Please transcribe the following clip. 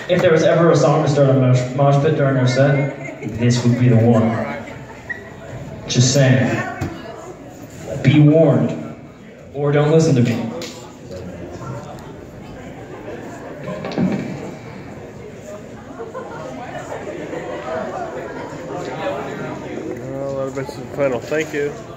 If there was ever a song to start a mosh pit during our set, this would be the one. Just saying. Be warned. Or don't listen to me. Well, that'll be some final. Thank you.